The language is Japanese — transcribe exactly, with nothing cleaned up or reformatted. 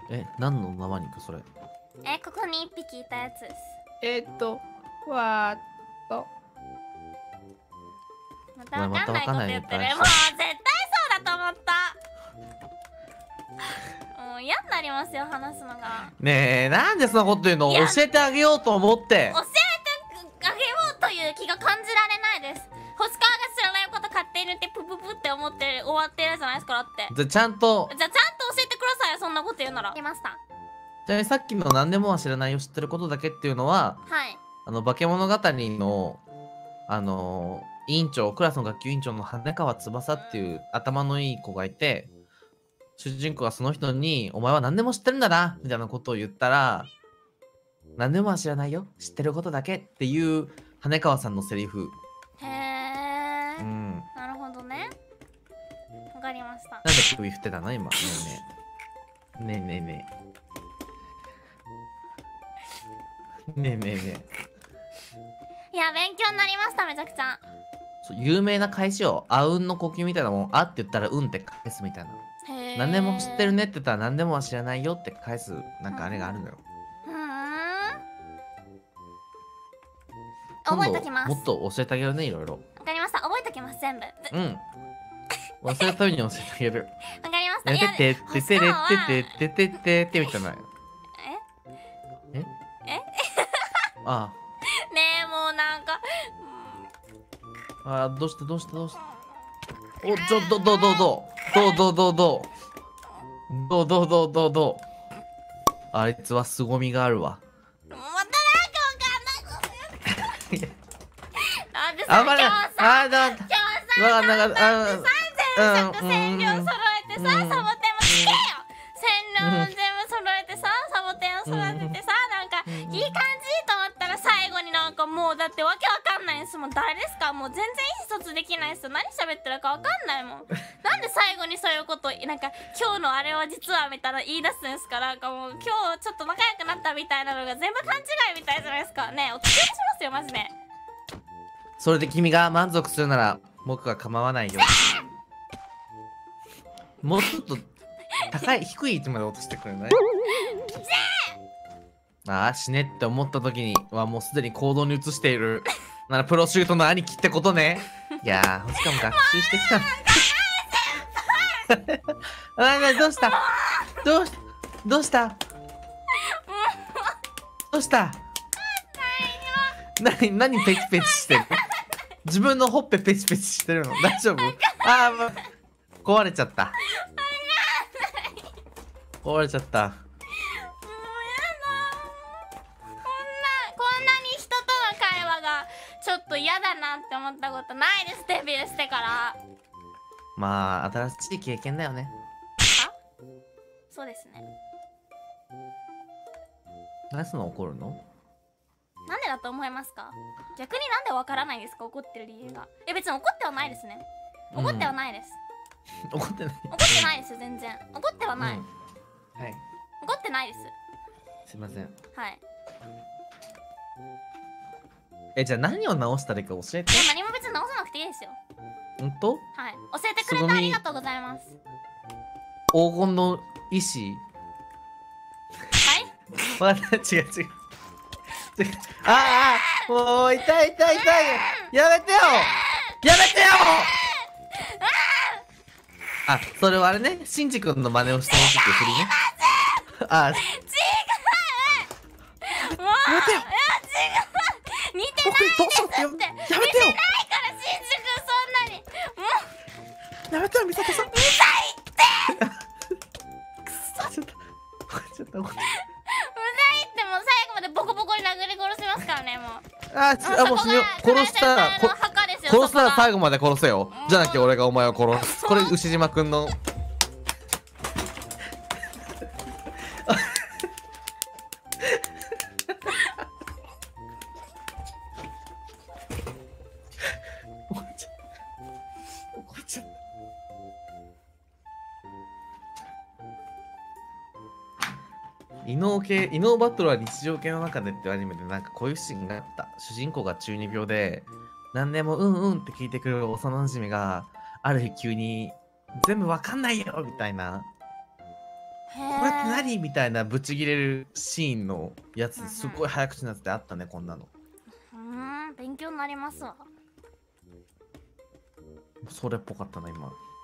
え、何の生肉それ？ え、ここに一匹いたやつです。 えーっと、わーっと。 またわかんないこと言ってる。 お前またわかんないのにもう絶対そうだと思った。もう嫌になりますよ、話すのが。 ねえ、なんでそんなこと言うの？ いや教えてあげようと思って。 教えてあげようという気が感じられないです。星川が知らないこと勝手に言ってプププって思って終わってるじゃないですか。だってじゃ、ちゃんと、 じゃあちゃんと教えてくださいよ、そんなこと言うなら。いました。 じゃあさっきの何でもは知らないよ知ってることだけっていうのは、 はい。 あの、化け物語の、あのー、委員長、クラスの学級委員長の羽川翼っていう頭のいい子がいて、主人公がその人に、お前は何でも知ってるんだなみたいなことを言ったら、何でもは知らないよ知ってることだけっていう羽川さんのセリフ。 へえ、 うん。 なるほどね。わかりました。 なんで首振ってたの今。ねえねえ。ねえねえねえ。ねえねえねえ。 いや、勉強になりました、めちゃくちゃ。 そう有名な返しを、あうんの呼吸みたいなもん、あって言ったらうんって返すみたいな。 へえ。 何でも知ってるねって言ったら何でもは知らないよって返す、なんかあれがあるのよ。 ふーん。 今度覚えときます。 もっと教えてあげるね、いろいろ。 わかりました。覚えときます、全部。 うん。忘れたために教えてあげる。 わかりました。 やいや、 ててててれててててててみたいな。 えええあねえ、もうなんか、 あ。あーどうしたどうしたどうした。お、ちょ、ど、ど、ど、ど、ど、ど、ど、ど、ど、ど、ど、ど、ど。あいつは凄みがあるわ。 またなんかわかんないこと言う。なんでさ、 あんまり、 今日さ、 あーだ、 今日さ、 わかんなかった。あさんぜん色揃えてさ、 うんサボテンもつけよ。線量も全部揃えてさ、サボテンを育ててさ、なんかいい感じと思ったら最後になんかもうだってわけわかんないんですもん。誰ですか？もう全然意思疎通できないですよ。何喋ってるかわかんないもん。なんで最後にそういうことなんか今日のあれは実はみたいな言い出すんですか？なんかもう今日ちょっと仲良くなったみたいなのが全部勘違いみたいじゃないですか。ねえ、お付き合いしますよマジで。 それで君が満足するなら僕は構わないよ。もうちょっと高い低い位置まで落としてくれない？ああ死ねって思った時にはもうすでに行動に移しているならプロシュートの兄貴ってことね。いやーしかも学習してきた。あなどうしたどうしどうしたどうしたなになにペチペチしてる？自分のほっぺペチペチしてるの大丈夫？ああ、ま、壊れちゃった。壊れちゃった。 もうやだ。こんなこんなに人との会話がちょっと嫌だなって思ったことないです、デビューしてから。 まあ新しい経験だよね。 あ、そうですね。 何でその怒るの？ なんでだと思いますか？逆になんでわからないですか？怒ってる理由が。いや別に怒ってはないですね。怒ってはないです、 うん、怒ってない。 怒ってないですよ全然。怒ってはない、 うん、はい怒ってないです。 すいません。 はい。 えじゃあ何を直したらいいか教えて。 いや何も別に直さなくていいですよ。 ほんと？ はい、教えてくれてありがとうございます。 黄金の意志。 はい。 わかった、違う違う。違う。ああ、もう痛い痛い痛い。やめてよ。やめてよ。あ、それはあれね、しんじ君の真似をしてほしいって振りね。あ、 違う。もうやめてよ。 いや違う。似てないですって。 やめてよ。 似てないからしんじ君そんなに。もうやめてよ、みさとさん。 うるさいって。 ちょっと、ちょっと、ちょっと。 うざいってもう最後までボコボコに殴り殺しますからねもう。 あ、ちあもう死ぬよ。殺したら、こ殺したら最後まで殺せよ。じゃなきゃ俺がお前を殺す。これ牛島くんの。異能系、異能バトルは日常系の中でってアニメでなんかこういうシーンがあった。主人公が中二病で、何でもうんうんって聞いてくる幼馴染が、ある日急に全部わかんないよみたいな。 へこれってえ。 何みたいなブチギレるシーンのやうんうんつすごい早口なやつであったね、こんなの。 うーん、勉強になりますわ。 それっぽかったな今。